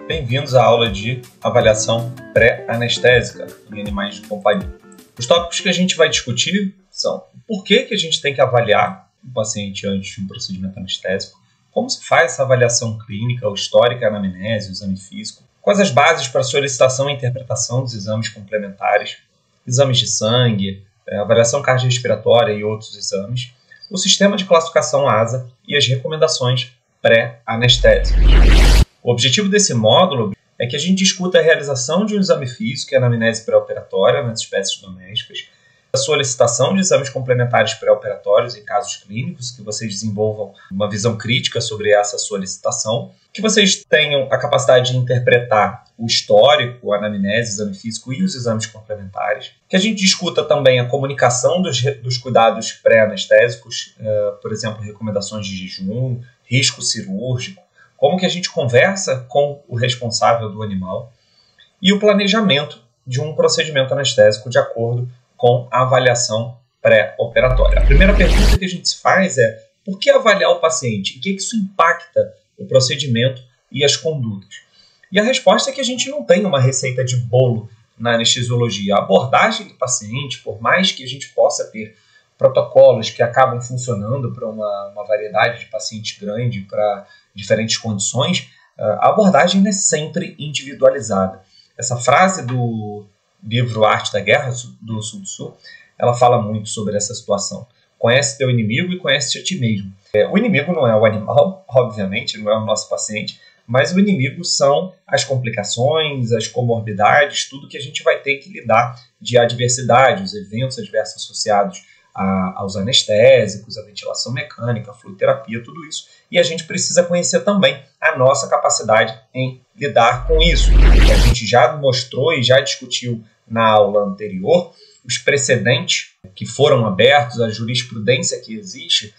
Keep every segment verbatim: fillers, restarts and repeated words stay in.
Bem-vindos à aula de avaliação pré-anestésica em animais de companhia. Os tópicos que a gente vai discutir são por que, que a gente tem que avaliar o paciente antes de um procedimento anestésico, como se faz essa avaliação clínica, o histórico, a anamnese, o exame físico, quais as bases para solicitação e interpretação dos exames complementares, exames de sangue, avaliação cardiorrespiratória e outros exames, o sistema de classificação A S A e as recomendações pré-anestésicas. O objetivo desse módulo é que a gente discuta a realização de um exame físico e anamnese pré-operatória nas espécies domésticas, a solicitação de exames complementares pré-operatórios em casos clínicos, que vocês desenvolvam uma visão crítica sobre essa solicitação, que vocês tenham a capacidade de interpretar o histórico, a anamnese, o exame físico e os exames complementares, que a gente discuta também a comunicação dos, dos cuidados pré-anestésicos, uh, por exemplo, recomendações de jejum, risco cirúrgico, como que a gente conversa com o responsável do animal e o planejamento de um procedimento anestésico de acordo com a avaliação pré-operatória. A primeira pergunta que a gente se faz é por que avaliar o paciente? Em que isso impacta o procedimento e as condutas? E a resposta é que a gente não tem uma receita de bolo na anestesiologia. A abordagem do paciente, por mais que a gente possa ter protocolos que acabam funcionando para uma, uma variedade de pacientes grande, para diferentes condições, a abordagem é sempre individualizada. Essa frase do livro Arte da Guerra, do Sun Tzu, ela fala muito sobre essa situação. Conhece teu inimigo e conhece a ti mesmo. É, o inimigo não é o animal, obviamente, não é o nosso paciente, mas o inimigo são as complicações, as comorbidades, tudo que a gente vai ter que lidar de adversidade, os eventos adversos associados a, aos anestésicos, a ventilação mecânica, a fluidoterapia, tudo isso. E a gente precisa conhecer também a nossa capacidade em lidar com isso. A gente já mostrou e já discutiu na aula anterior os precedentes que foram abertos, a jurisprudência que existe,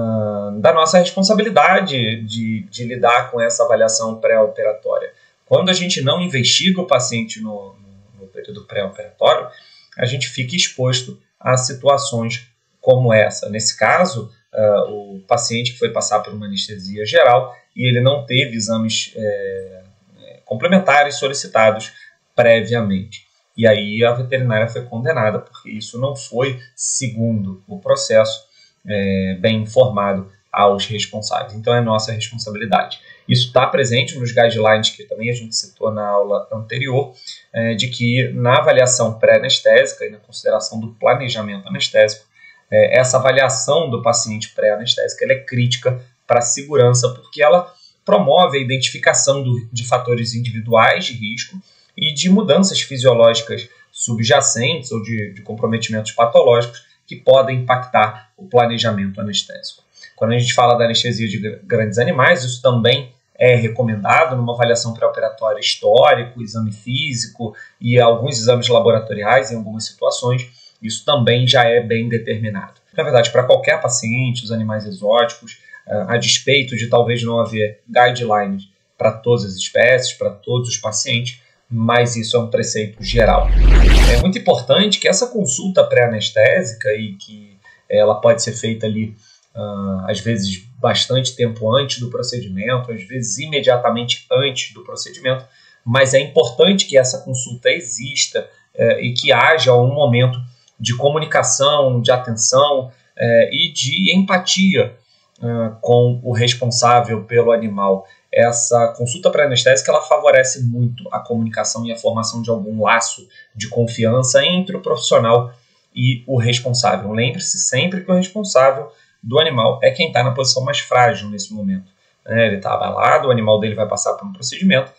uh, da nossa responsabilidade de, de lidar com essa avaliação pré-operatória. Quando a gente não investiga o paciente no, no, no período pré-operatório, a gente fica exposto a situações como essa. Nesse caso, uh, o paciente que foi passar por uma anestesia geral e ele não teve exames é, complementares solicitados previamente. E aí a veterinária foi condenada, porque isso não foi segundo o processo é, bem informado aos responsáveis. Então é nossa responsabilidade. Isso está presente nos guidelines que também a gente citou na aula anterior, é, de que na avaliação pré-anestésica e na consideração do planejamento anestésico, é, essa avaliação do paciente pré-anestésica ela é crítica para a segurança, porque ela promove a identificação do, de fatores individuais de risco e de mudanças fisiológicas subjacentes ou de, de comprometimentos patológicos que podem impactar o planejamento anestésico. Quando a gente fala da anestesia de grandes animais, isso também é recomendado numa avaliação pré-operatória histórico, exame físico e alguns exames laboratoriais em algumas situações. Isso também já é bem determinado. Na verdade, para qualquer paciente, os animais exóticos, a despeito de talvez não haver guidelines para todas as espécies, para todos os pacientes, mas isso é um preceito geral. É muito importante que essa consulta pré-anestésica, e que ela pode ser feita ali, uh, às vezes, bastante tempo antes do procedimento, às vezes imediatamente antes do procedimento, mas é importante que essa consulta exista uh, e que haja um momento de comunicação, de atenção uh, e de empatia uh, com o responsável pelo animal. Essa consulta pré-anestésica ela favorece muito a comunicação e a formação de algum laço de confiança entre o profissional e o responsável. Lembre-se sempre que o responsável do animal é quem está na posição mais frágil nesse momento. Ele está abalado, o animal dele vai passar por um procedimento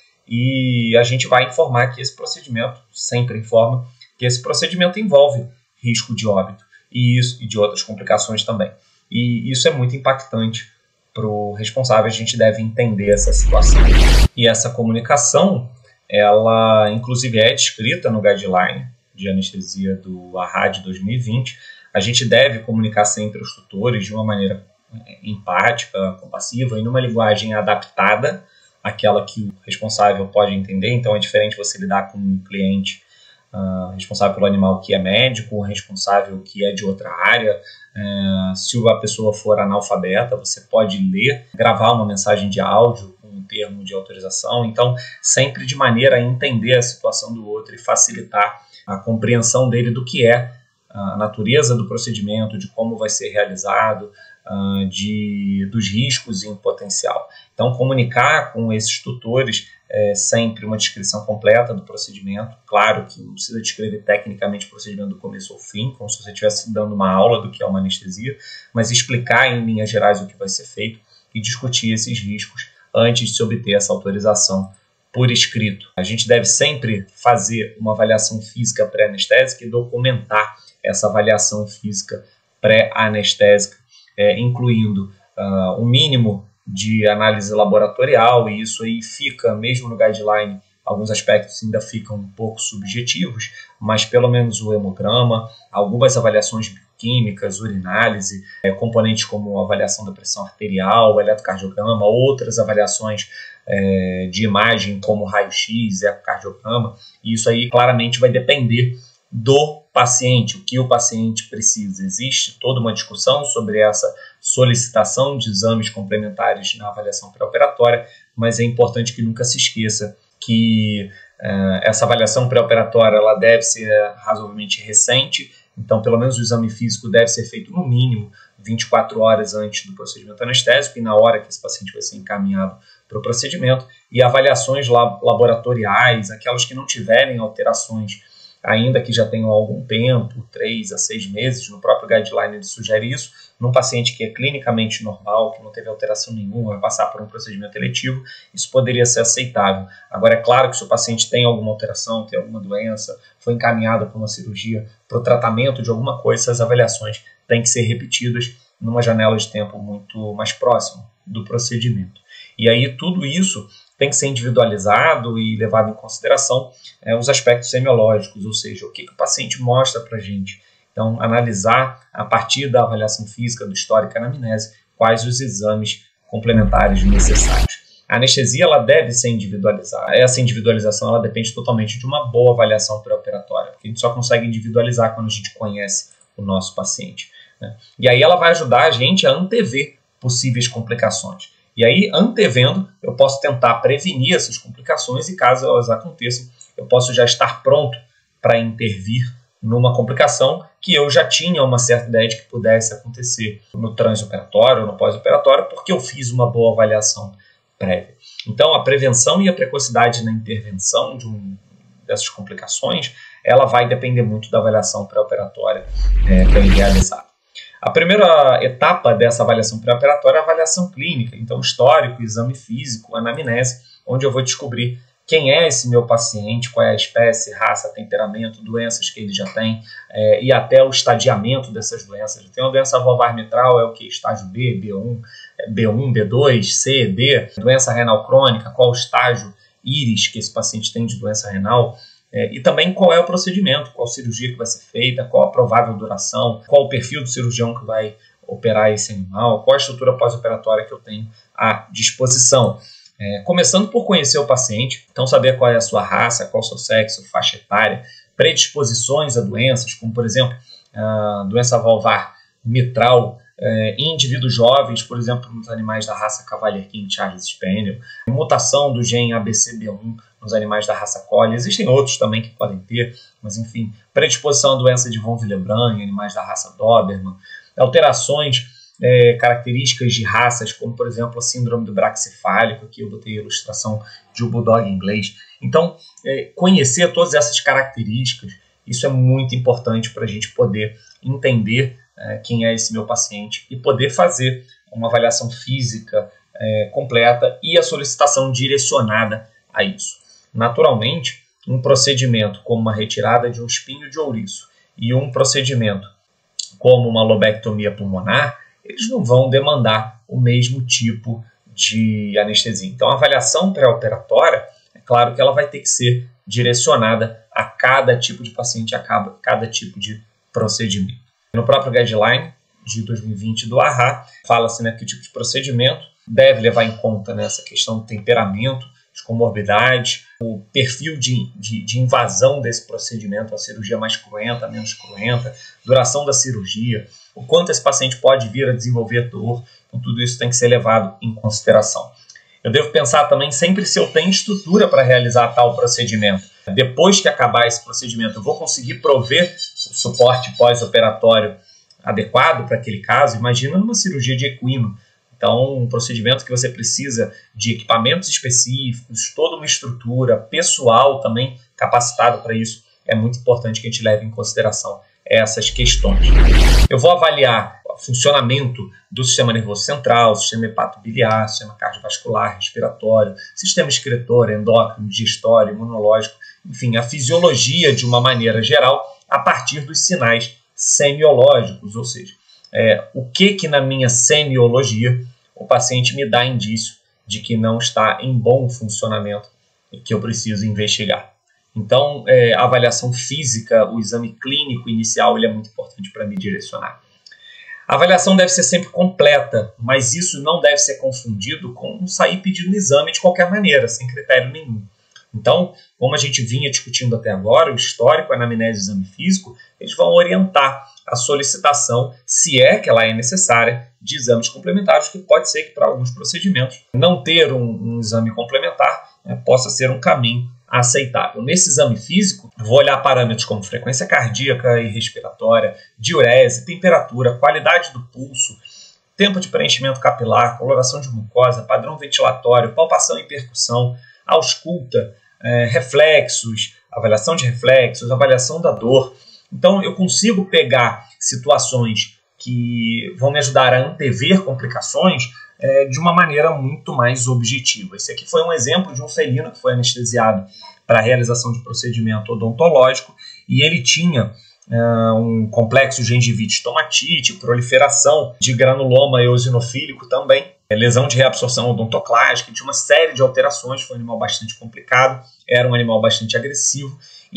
e a gente vai informar que esse procedimento, sempre informa, que esse procedimento envolve risco de óbito e, isso, e de outras complicações também. E isso é muito impactante para o responsável, a gente deve entender essa situação. E essa comunicação, ela inclusive é descrita no guideline de anestesia do A R A D dois mil e vinte. A gente deve comunicar sempre os tutores de uma maneira empática, compassiva e numa linguagem adaptada àquela que o responsável pode entender. Então é diferente você lidar com um cliente uh, responsável pelo animal que é médico, um responsável que é de outra área. Uh, se a pessoa for analfabeta, você pode ler, gravar uma mensagem de áudio um termo de autorização. Então, sempre de maneira a entender a situação do outro e facilitar a compreensão dele do que é a natureza do procedimento, de como vai ser realizado, de, dos riscos em potencial. Então, comunicar com esses tutores é sempre uma descrição completa do procedimento. Claro que não precisa descrever tecnicamente o procedimento do começo ao fim, como se você estivesse dando uma aula do que é uma anestesia, mas explicar em linhas gerais o que vai ser feito e discutir esses riscos antes de se obter essa autorização por escrito. A gente deve sempre fazer uma avaliação física pré-anestésica e documentar essa avaliação física pré-anestésica, é, incluindo uh, o mínimo de análise laboratorial, e isso aí fica, mesmo no guideline, alguns aspectos ainda ficam um pouco subjetivos, mas pelo menos o hemograma, algumas avaliações químicas, urinálise, é, componentes como avaliação da pressão arterial, o eletrocardiograma, outras avaliações é, de imagem como raio-x, ecocardiograma, e isso aí claramente vai depender do paciente, o que o paciente precisa. Existe toda uma discussão sobre essa solicitação de exames complementares na avaliação pré-operatória, mas é importante que nunca se esqueça que uh, essa avaliação pré-operatória ela deve ser razoavelmente recente, então pelo menos o exame físico deve ser feito no mínimo vinte e quatro horas antes do procedimento anestésico e na hora que esse paciente vai ser encaminhado para o procedimento, e avaliações lab laboratoriais, aquelas que não tiverem alterações ainda que já tenham algum tempo, três a seis meses, no próprio guideline ele sugere isso, num paciente que é clinicamente normal, que não teve alteração nenhuma, vai passar por um procedimento eletivo, isso poderia ser aceitável. Agora, é claro que se o paciente tem alguma alteração, tem alguma doença, foi encaminhado para uma cirurgia, para o tratamento de alguma coisa, essas avaliações têm que ser repetidas numa janela de tempo muito mais próxima do procedimento. E aí tudo isso tem que ser individualizado e levado em consideração é, os aspectos semiológicos, ou seja, o que, que o paciente mostra para a gente. Então, analisar a partir da avaliação física, do histórico e anamnese, quais os exames complementares necessários. A anestesia ela deve ser individualizada. Essa individualização ela depende totalmente de uma boa avaliação pré-operatória, porque a gente só consegue individualizar quando a gente conhece o nosso paciente, né? E aí ela vai ajudar a gente a antever possíveis complicações. E aí, antevendo, eu posso tentar prevenir essas complicações e, caso elas aconteçam, eu posso já estar pronto para intervir numa complicação que eu já tinha uma certa ideia de que pudesse acontecer no transoperatório ou no pós-operatório, porque eu fiz uma boa avaliação prévia. Então, a prevenção e a precocidade na intervenção de um, dessas complicações, ela vai depender muito da avaliação pré-operatória é, que eu realizar. A primeira etapa dessa avaliação pré-operatória é a avaliação clínica, então histórico, exame físico, anamnese, onde eu vou descobrir quem é esse meu paciente, qual é a espécie, raça, temperamento, doenças que ele já tem é, e até o estadiamento dessas doenças. Ele tem uma doença valvar mitral, é o que? Estágio B, B um, B um, B dois, C, D, doença renal crônica, qual o estágio íris que esse paciente tem de doença renal. É, e também qual é o procedimento, qual cirurgia que vai ser feita, qual a provável duração, qual o perfil do cirurgião que vai operar esse animal, qual a estrutura pós-operatória que eu tenho à disposição. É, começando por conhecer o paciente, então saber qual é a sua raça, qual o seu sexo, faixa etária, predisposições a doenças, como por exemplo, a doença valvar mitral, É, em indivíduos jovens, por exemplo, nos animais da raça Cavalier King Charles Spaniel, mutação do gene A B C B um nos animais da raça Collie, existem outros também que podem ter, mas enfim, predisposição à doença de von Willebrand em animais da raça Doberman, alterações é, características de raças, como por exemplo a síndrome do braxcefálico, aqui eu botei a ilustração de um bulldog inglês. Então, é, conhecer todas essas características, isso é muito importante para a gente poder entender quem é esse meu paciente e poder fazer uma avaliação física é, completa e a solicitação direcionada a isso. Naturalmente, um procedimento como uma retirada de um espinho de ouriço e um procedimento como uma lobectomia pulmonar, eles não vão demandar o mesmo tipo de anestesia. Então, a avaliação pré-operatória, é claro que ela vai ter que ser direcionada a cada tipo de paciente, a cada tipo de procedimento. No próprio guideline de dois mil e vinte do A R A, fala-se, né, que o tipo de procedimento deve levar em conta nessa questão do temperamento, de comorbidades, o perfil de, de, de invasão desse procedimento, a cirurgia mais cruenta, menos cruenta, duração da cirurgia, o quanto esse paciente pode vir a desenvolver dor, então tudo isso tem que ser levado em consideração. Eu devo pensar também sempre se eu tenho estrutura para realizar tal procedimento. Depois que acabar esse procedimento, eu vou conseguir prover o suporte pós-operatório adequado para aquele caso. Imagina numa cirurgia de equino. Então, um procedimento que você precisa de equipamentos específicos, toda uma estrutura, pessoal também capacitado para isso. É muito importante que a gente leve em consideração essas questões. Eu vou avaliar o funcionamento do sistema nervoso central, sistema hepatobiliar, sistema cardiovascular, respiratório, sistema excretor, endócrino, digestório, imunológico, enfim, a fisiologia de uma maneira geral a partir dos sinais semiológicos, ou seja, é, o que que na minha semiologia o paciente me dá indício de que não está em bom funcionamento e que eu preciso investigar. Então, é, a avaliação física, o exame clínico inicial, ele é muito importante para me direcionar. A avaliação deve ser sempre completa, mas isso não deve ser confundido com sair pedindo exame de qualquer maneira, sem critério nenhum. Então, como a gente vinha discutindo até agora, o histórico, a anamnese e o exame físico, eles vão orientar a solicitação, se é que ela é necessária, de exames complementares, que pode ser que para alguns procedimentos não ter um, um exame complementar, né, possa ser um caminho aceitável. Nesse exame físico, vou olhar parâmetros como frequência cardíaca e respiratória, diurese, temperatura, qualidade do pulso, tempo de preenchimento capilar, coloração de mucosa, padrão ventilatório, palpação e percussão, ausculta, é, reflexos, avaliação de reflexos, avaliação da dor. Então, eu consigo pegar situações que vão me ajudar a antever complicações é, de uma maneira muito mais objetiva. Esse aqui foi um exemplo de um felino que foi anestesiado para a realização de procedimento odontológico e ele tinha uh, um complexo gengivite estomatite, proliferação de granuloma eosinofílico também, lesão de reabsorção odontoclásica, tinha uma série de alterações, foi um animal bastante complicado, era um animal bastante agressivo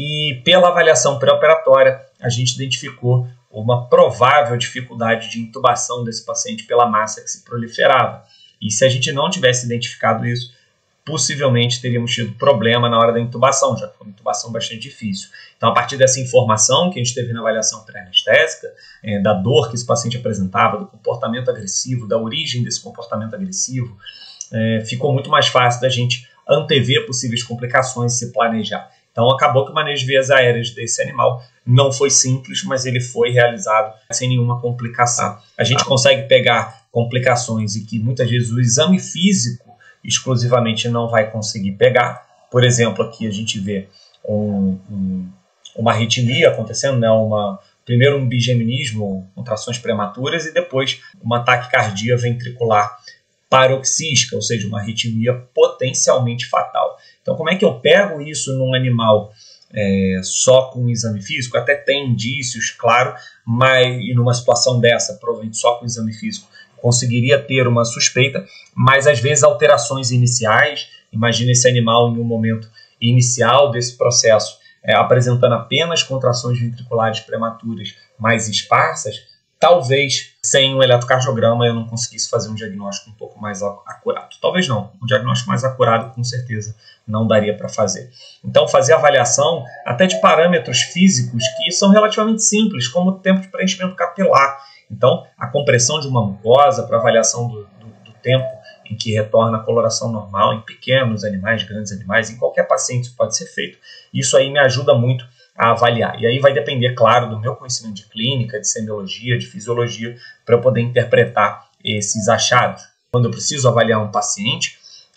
e pela avaliação pré-operatória a gente identificou uma provável dificuldade de intubação desse paciente pela massa que se proliferava. E se a gente não tivesse identificado isso, possivelmente teríamos tido problema na hora da intubação, já que foi uma intubação bastante difícil. Então, a partir dessa informação que a gente teve na avaliação pré-anestésica, é, da dor que esse paciente apresentava, do comportamento agressivo, da origem desse comportamento agressivo, é, ficou muito mais fácil da gente antever possíveis complicações e se planejar. Então, acabou que o manejo de vias aéreas desse animal não foi simples, mas ele foi realizado sem nenhuma complicação. A gente consegue pegar complicações e que muitas vezes o exame físico exclusivamente não vai conseguir pegar. Por exemplo, aqui a gente vê um, um, uma arritmia acontecendo, né? uma, primeiro um bigeminismo, contrações prematuras, e depois uma taquicardia ventricular paroxística, ou seja, uma arritmia potencialmente fatal. Então, como é que eu pego isso num animal é, só com um exame físico? Até tem indícios, claro, mas e numa situação dessa, provavelmente só com exame físico, conseguiria ter uma suspeita, mas às vezes alterações iniciais, imagina esse animal em um momento inicial desse processo, é, apresentando apenas contrações ventriculares prematuras mais esparsas, talvez sem um eletrocardiograma eu não conseguisse fazer um diagnóstico um pouco mais acurado. Talvez não, um diagnóstico mais acurado com certeza não daria para fazer. Então fazer avaliação até de parâmetros físicos que são relativamente simples, como o tempo de preenchimento capilar. Então a compressão de uma mucosa para avaliação do, do, do tempo em que retorna a coloração normal em pequenos animais, grandes animais, em qualquer paciente isso pode ser feito. Isso aí me ajuda muito a avaliar. E aí vai depender, claro, do meu conhecimento de clínica, de semiologia, de fisiologia, para eu poder interpretar esses achados. Quando eu preciso avaliar um paciente,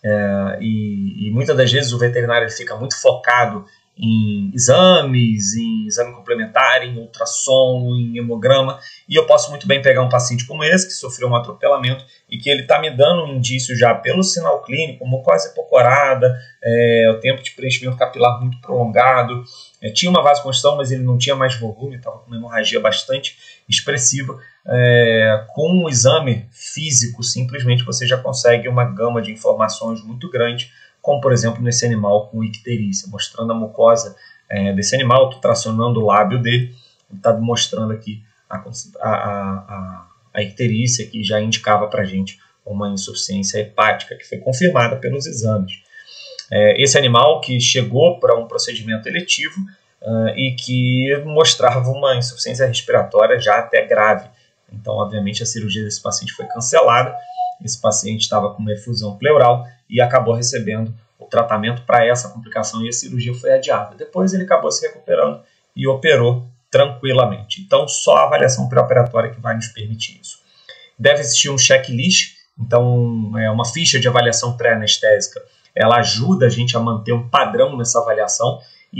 é, e, e muitas das vezes o veterinário ele fica muito focado em exames, em exame complementar, em ultrassom, em hemograma, e eu posso muito bem pegar um paciente como esse, que sofreu um atropelamento, e que ele está me dando um indício já pelo sinal clínico, mucosa hipocorada, é, o tempo de preenchimento capilar muito prolongado, é, tinha uma vasoconstrição, mas ele não tinha mais volume, estava com uma hemorragia bastante expressiva. É, com um exame físico, simplesmente você já consegue uma gama de informações muito grande, como por exemplo nesse animal com icterícia, mostrando a mucosa é, desse animal, estou tracionando o lábio dele, está mostrando aqui a, a, a, a icterícia que já indicava para a gente uma insuficiência hepática, que foi confirmada pelos exames. É, esse animal que chegou para um procedimento eletivo uh, e que mostrava uma insuficiência respiratória já até grave. Então, obviamente, a cirurgia desse paciente foi cancelada esse paciente estava com uma efusão pleural e acabou recebendo o tratamento para essa complicação e a cirurgia foi adiada. Depois ele acabou se recuperando e operou tranquilamente. Então, só a avaliação pré-operatória que vai nos permitir isso. Deve existir um checklist, então é uma ficha de avaliação pré-anestésica. Ela ajuda a gente a manter um padrão nessa avaliação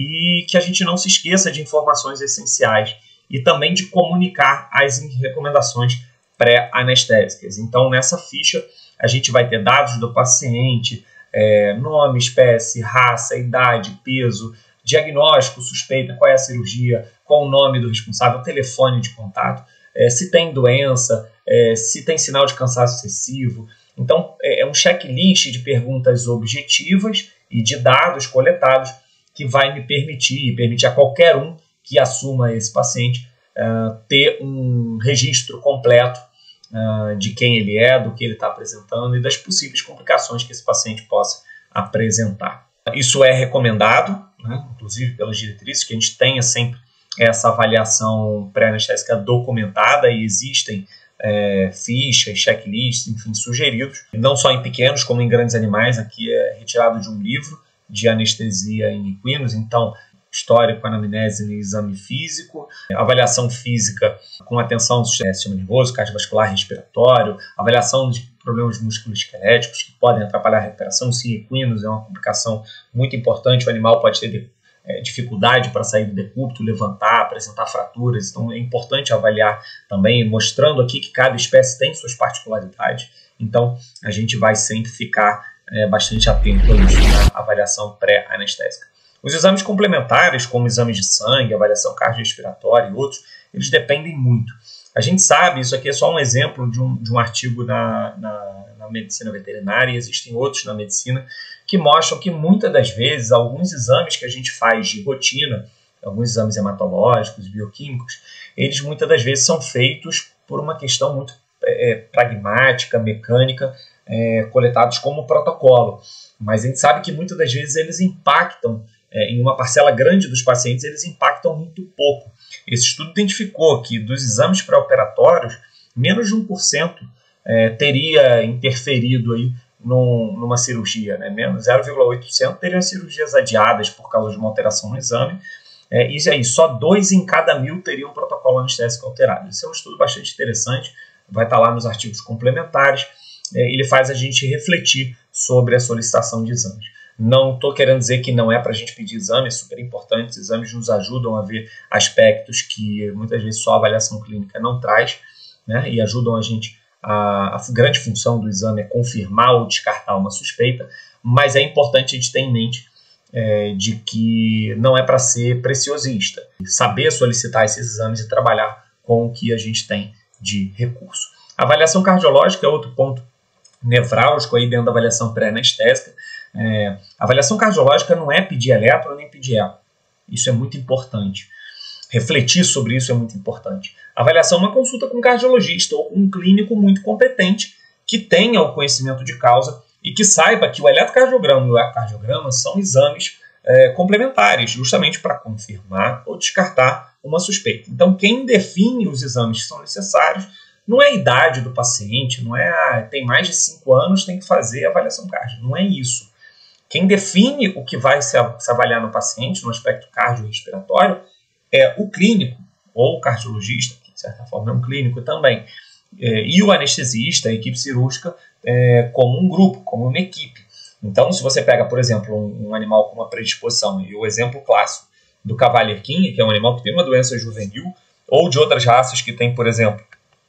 e que a gente não se esqueça de informações essenciais e também de comunicar as recomendações pré-anestésicas. Então, nessa ficha, a gente vai ter dados do paciente, é, nome, espécie, raça, idade, peso, diagnóstico, suspeita, qual é a cirurgia, qual o nome do responsável, telefone de contato, é, se tem doença, é, se tem sinal de cansaço excessivo. Então, é um checklist de perguntas objetivas e de dados coletados que vai me permitir, e permitir a qualquer um que assuma esse paciente uh, ter um registro completo uh, de quem ele é, do que ele está apresentando e das possíveis complicações que esse paciente possa apresentar. Isso é recomendado, né, inclusive pelas diretrizes, que a gente tenha sempre essa avaliação pré-anestésica documentada e existem é, fichas, checklists, enfim, sugeridos, não só em pequenos como em grandes animais. Aqui é retirado de um livro de anestesia em equinos, então histórico, anamnese e exame físico, avaliação física com atenção ao sistema nervoso, cardiovascular, respiratório, avaliação de problemas musculoesqueléticos que podem atrapalhar a recuperação. Sim, equinos é uma complicação muito importante, o animal pode ter é, dificuldade para sair do decúbito, levantar, apresentar fraturas, então é importante avaliar também, mostrando aqui que cada espécie tem suas particularidades, então a gente vai sempre ficar é, bastante atento a isso na avaliação pré-anestésica. Os exames complementares, como exames de sangue, avaliação cardiorrespiratória e outros, eles dependem muito. A gente sabe, isso aqui é só um exemplo de um, de um artigo na, na, na medicina veterinária, e existem outros na medicina, que mostram que muitas das vezes alguns exames que a gente faz de rotina, alguns exames hematológicos, bioquímicos, eles muitas das vezes são feitos por uma questão muito é, pragmática, mecânica, é, coletados como protocolo. Mas a gente sabe que muitas das vezes eles impactam, é, em uma parcela grande dos pacientes, eles impactam muito pouco. Esse estudo identificou que dos exames pré-operatórios, menos de um por cento é, teria interferido aí num, numa cirurgia, né? Menos zero vírgula oito por cento teriam cirurgias adiadas por causa de uma alteração no exame, é, e aí só dois em cada mil teriam um protocolo anestésico alterado. Esse é um estudo bastante interessante, vai estar lá nos artigos complementares, é, ele faz a gente refletir sobre a solicitação de exames. Não estou querendo dizer que não é para a gente pedir exame, é super importante, os exames nos ajudam a ver aspectos que muitas vezes só a avaliação clínica não traz, né, e ajudam a gente, a, a grande função do exame é confirmar ou descartar uma suspeita, mas é importante a gente ter em mente é, de que não é para ser preciosista, saber solicitar esses exames e trabalhar com o que a gente tem de recurso. A avaliação cardiológica é outro ponto nevrálgico aí dentro da avaliação pré-anestésica. É, a avaliação cardiológica não é pedir eletro nem pedir eco. Isso é muito importante. Refletir sobre isso é muito importante. A avaliação é uma consulta com um cardiologista ou com um clínico muito competente que tenha o conhecimento de causa e que saiba que o eletrocardiograma e o ecocardiograma são exames é, complementares, justamente para confirmar ou descartar uma suspeita. Então, quem define os exames que são necessários não é a idade do paciente, não é ah, tem mais de cinco anos, tem que fazer a avaliação cardíaca. Não é isso. Quem define o que vai se avaliar no paciente, no aspecto cardiorrespiratório, é o clínico, ou o cardiologista, que de certa forma é um clínico também, é, e o anestesista, a equipe cirúrgica, é, como um grupo, como uma equipe. Então, se você pega, por exemplo, um, um animal com uma predisposição, e o exemplo clássico do Cavalier King, que é um animal que tem uma doença juvenil, ou de outras raças que tem, por exemplo,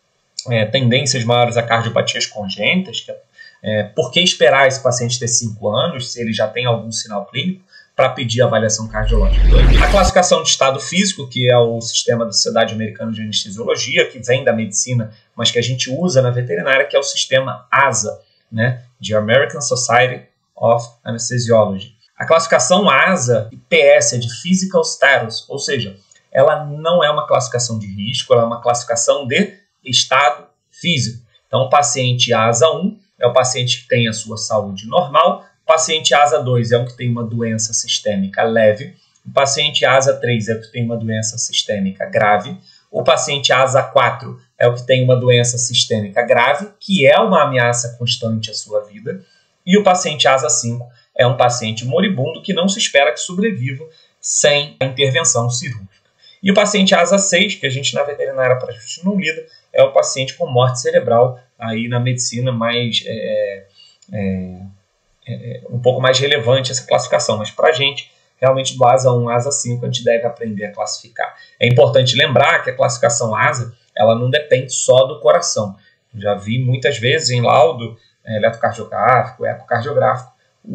é, tendências maiores a cardiopatias congênitas, que é, É, por que esperar esse paciente ter cinco anos, se ele já tem algum sinal clínico, para pedir avaliação cardiológica? A classificação de estado físico, que é o sistema da Sociedade Americana de Anestesiologia, que vem da medicina, mas que a gente usa na veterinária, que é o sistema A S A, né, de American Society of Anesthesiology. A classificação A S A e P S é de Physical Status, ou seja, ela não é uma classificação de risco, ela é uma classificação de estado físico. Então, o paciente A S A um é o paciente que tem a sua saúde normal, o paciente A S A dois é o que tem uma doença sistêmica leve, o paciente A S A três é o que tem uma doença sistêmica grave, o paciente A S A quatro é o que tem uma doença sistêmica grave, que é uma ameaça constante à sua vida, e o paciente asa cinco é um paciente moribundo que não se espera que sobreviva sem a intervenção cirúrgica. E o paciente asa seis, que a gente na veterinária praticamente não lida, é o paciente com morte cerebral, aí na medicina mais é, é, é, um pouco mais relevante essa classificação, mas para a gente, realmente do asa um, asa cinco, a gente deve aprender a classificar. É importante lembrar que a classificação asa, ela não depende só do coração. Já vi muitas vezes em laudo é, eletrocardiográfico, ecocardiográfico,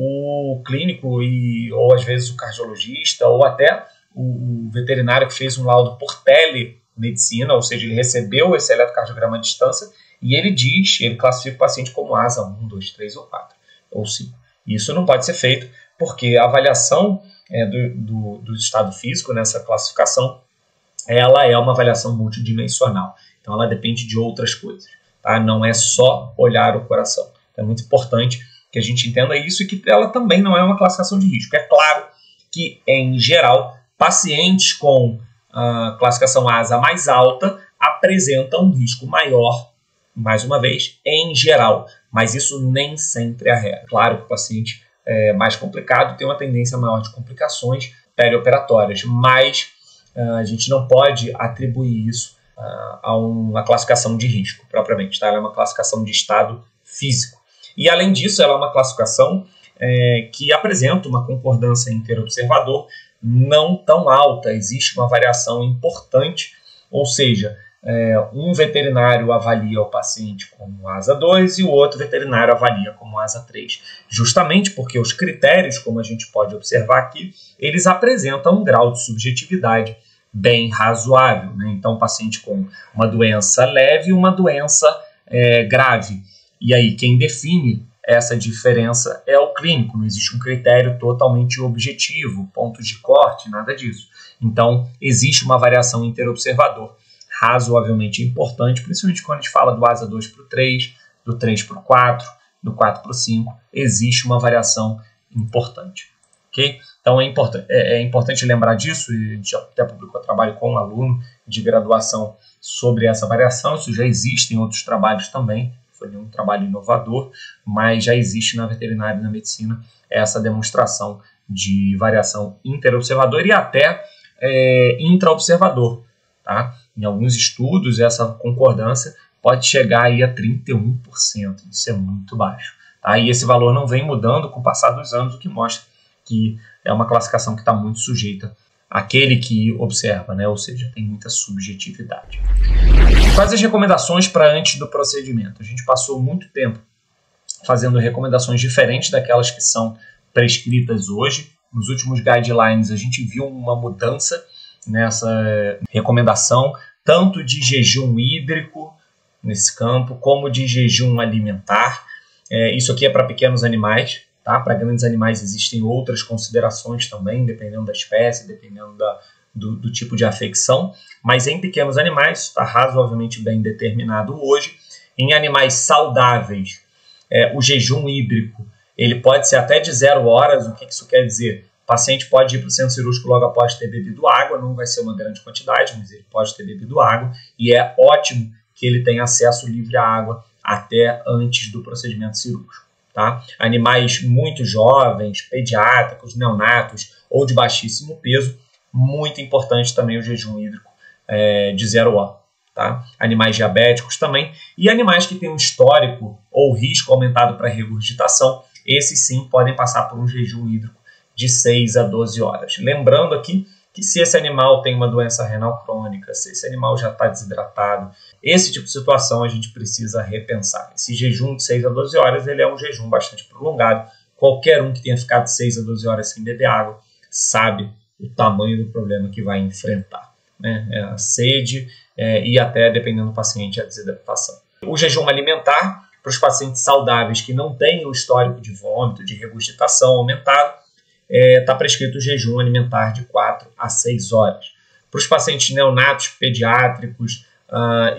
o clínico e, ou às vezes o cardiologista, ou até o veterinário que fez um laudo por telemedicina, ou seja, ele recebeu esse eletrocardiograma à distância e ele diz, ele classifica o paciente como asa um, dois, três ou quatro, ou cinco. Isso não pode ser feito porque a avaliação é, do, do, do estado físico nessa classificação, ela é uma avaliação multidimensional. Então ela depende de outras coisas, tá? Não é só olhar o coração. Então, é muito importante que a gente entenda isso e que ela também não é uma classificação de risco. É claro que, em geral, pacientes com uh, classificação asa mais alta apresentam um risco maior, mais uma vez, em geral, mas isso nem sempre é a regra. Claro que o paciente é mais complicado tem uma tendência maior de complicações perioperatórias, mas uh, a gente não pode atribuir isso uh, a uma classificação de risco, propriamente, tá? Ela é uma classificação de estado físico. E, além disso, ela é uma classificação é, que apresenta uma concordância interobservador não tão alta, existe uma variação importante, ou seja, é, um veterinário avalia o paciente como asa dois e o outro veterinário avalia como asa três, justamente porque os critérios, como a gente pode observar aqui, eles apresentam um grau de subjetividade bem razoável, né? Então, um paciente com uma doença leve e uma doença é, grave, e aí quem define essa diferença é o clínico, não existe um critério totalmente objetivo, pontos de corte, nada disso. Então, existe uma variação interobservador razoavelmente importante, principalmente quando a gente fala do asa dois para o três, do três para o quatro, do quatro para o cinco, existe uma variação importante. Okay? Então, é, import é, é importante lembrar disso, e a gente até publicou trabalho com um aluno de graduação sobre essa variação, isso já existe em outros trabalhos também, foi nenhum trabalho inovador, mas já existe na veterinária e na medicina essa demonstração de variação interobservador e até é, intraobservador. Tá? Em alguns estudos, essa concordância pode chegar aí a trinta e um por cento, isso é muito baixo. Tá? E esse valor não vem mudando com o passar dos anos, o que mostra que é uma classificação que está muito sujeita àquele que observa, né? Ou seja, tem muita subjetividade. Quais as recomendações para antes do procedimento? A gente passou muito tempo fazendo recomendações diferentes daquelas que são prescritas hoje. Nos últimos guidelines a gente viu uma mudança nessa recomendação, tanto de jejum hídrico nesse campo, como de jejum alimentar. É, isso aqui é para pequenos animais, tá? Para grandes animais existem outras considerações também, dependendo da espécie, dependendo da, do, do tipo de afecção, mas em pequenos animais está razoavelmente bem determinado hoje. Em animais saudáveis, é, o jejum hídrico ele pode ser até de zero horas. O que isso quer dizer? O paciente pode ir para o centro cirúrgico logo após ter bebido água, não vai ser uma grande quantidade, mas ele pode ter bebido água, e é ótimo que ele tenha acesso livre à água até antes do procedimento cirúrgico. Tá? Animais muito jovens, pediátricos, neonatos ou de baixíssimo peso, muito importante também o jejum hídrico é, de zero hora. Tá? Animais diabéticos também, e animais que têm um histórico ou risco aumentado para regurgitação, esses sim podem passar por um jejum hídrico de seis a doze horas. Lembrando aqui que se esse animal tem uma doença renal crônica, se esse animal já está desidratado, esse tipo de situação a gente precisa repensar. Esse jejum de seis a doze horas ele é um jejum bastante prolongado. Qualquer um que tenha ficado seis a doze horas sem beber água sabe o tamanho do problema que vai enfrentar, né? É a sede é, e até, dependendo do paciente, a desidratação. O jejum alimentar, para os pacientes saudáveis que não têm o histórico de vômito, de regurgitação aumentado, está é, prescrito o jejum alimentar de quatro a seis horas. Para os pacientes neonatos, pediátricos uh,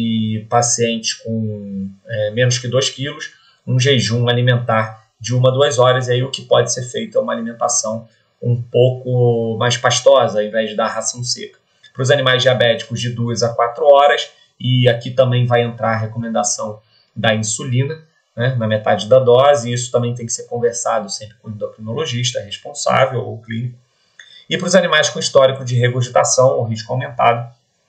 e pacientes com é, menos que dois quilos, um jejum alimentar de uma a duas horas, e aí o que pode ser feito é uma alimentação um pouco mais pastosa, ao invés de dar ração seca. Para os animais diabéticos, de duas a quatro horas, e aqui também vai entrar a recomendação da insulina, né, na metade da dose, e isso também tem que ser conversado sempre com o endocrinologista responsável ou clínico. E para os animais com histórico de regurgitação ou risco aumentado,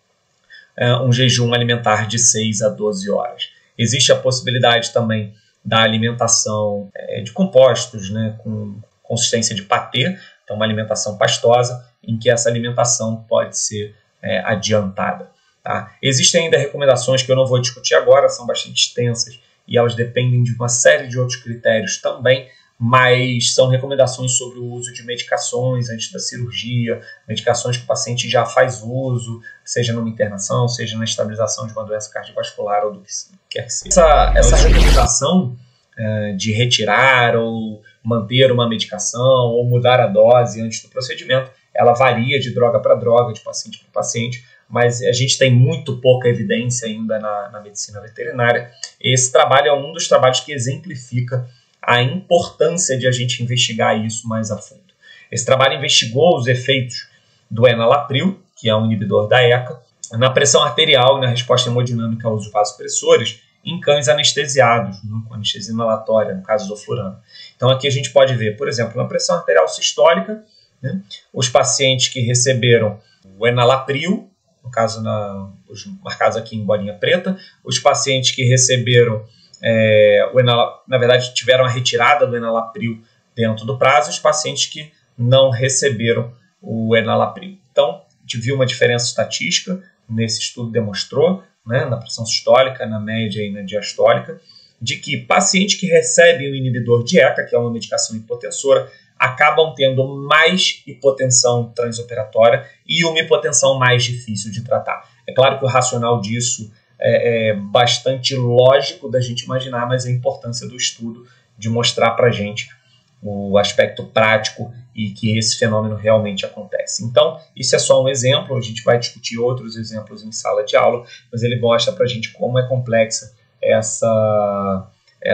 um jejum alimentar de seis a doze horas. Existe a possibilidade também da alimentação de compostos, né, com consistência de patê, então uma alimentação pastosa, em que essa alimentação pode ser é, adiantada. Tá? Existem ainda recomendações que eu não vou discutir agora, são bastante extensas e elas dependem de uma série de outros critérios também, mas são recomendações sobre o uso de medicações antes da cirurgia, medicações que o paciente já faz uso, seja numa internação, seja na estabilização de uma doença cardiovascular ou do que quer que seja. Essa, essa recomendação é, de retirar ou manter uma medicação ou mudar a dose antes do procedimento, ela varia de droga para droga, de paciente para paciente, mas a gente tem muito pouca evidência ainda na, na medicina veterinária. Esse trabalho é um dos trabalhos que exemplifica a importância de a gente investigar isso mais a fundo. Esse trabalho investigou os efeitos do enalapril, que é um inibidor da E C A, na pressão arterial e na resposta hemodinâmica aos vasopressores em cães anestesiados, né, com anestesia inalatória, no caso do furano. Então aqui a gente pode ver, por exemplo, na pressão arterial sistólica, né, os pacientes que receberam o enalapril, no caso na, os marcados aqui em bolinha preta, os pacientes que receberam É, o enala, na verdade, tiveram a retirada do enalapril dentro do prazo, os pacientes que não receberam o enalapril. Então, a gente viu uma diferença estatística, nesse estudo demonstrou, né, na pressão sistólica, na média e na diastólica, de que pacientes que recebem o inibidor de E C A, que é uma medicação hipotensora, acabam tendo mais hipotensão transoperatória e uma hipotensão mais difícil de tratar. É claro que o racional disso é, é bastante lógico da gente imaginar, mas a importância do estudo de mostrar para a gente o aspecto prático e que esse fenômeno realmente acontece. Então, isso é só um exemplo, a gente vai discutir outros exemplos em sala de aula, mas ele mostra para a gente como é complexa essa,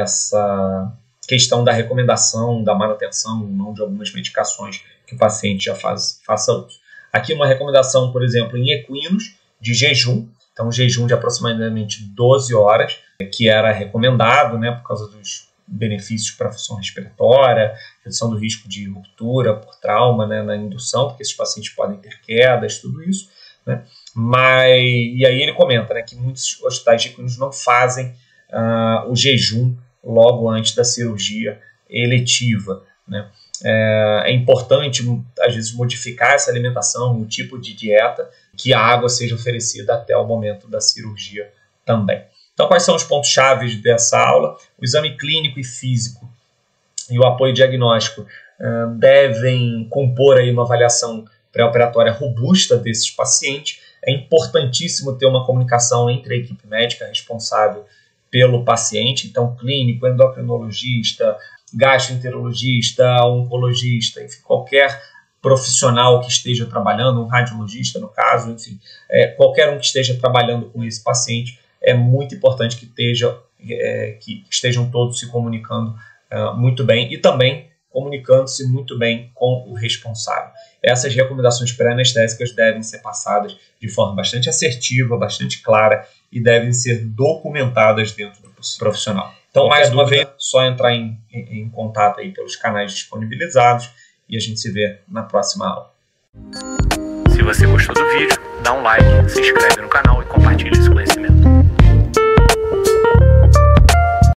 essa questão da recomendação, da manutenção ou não de algumas medicações que o paciente já faz, faça uso. Aqui uma recomendação, por exemplo, em equinos, de jejum, então um jejum de aproximadamente doze horas, que era recomendado, né, por causa dos benefícios para a função respiratória, redução do risco de ruptura por trauma, né, na indução, porque esses pacientes podem ter quedas, tudo isso, né? Mas, e aí ele comenta, né, que muitos hospitais de equinos não fazem uh, o jejum logo antes da cirurgia eletiva, né? É, é importante, às vezes, modificar essa alimentação, o tipo de dieta, que a água seja oferecida até o momento da cirurgia também. Então, quais são os pontos-chave dessa aula? O exame clínico e físico e o apoio diagnóstico uh, devem compor aí uma avaliação pré-operatória robusta desses pacientes. É importantíssimo ter uma comunicação entre a equipe médica responsável pelo paciente, então clínico, endocrinologista, gastroenterologista, oncologista, enfim, qualquer profissional que esteja trabalhando, um radiologista no caso, enfim, é, qualquer um que esteja trabalhando com esse paciente, é muito importante que, esteja, é, que estejam todos se comunicando uh, muito bem e também comunicando-se muito bem com o responsável. Essas recomendações pré-anestésicas devem ser passadas de forma bastante assertiva, bastante clara e devem ser documentadas dentro do profissional. Então, mais uma vez, só entrar em, em, em contato aí pelos canais disponibilizados e a gente se vê na próxima aula. Se você gostou do vídeo, dá um like, se inscreve no canal e compartilha esse conhecimento.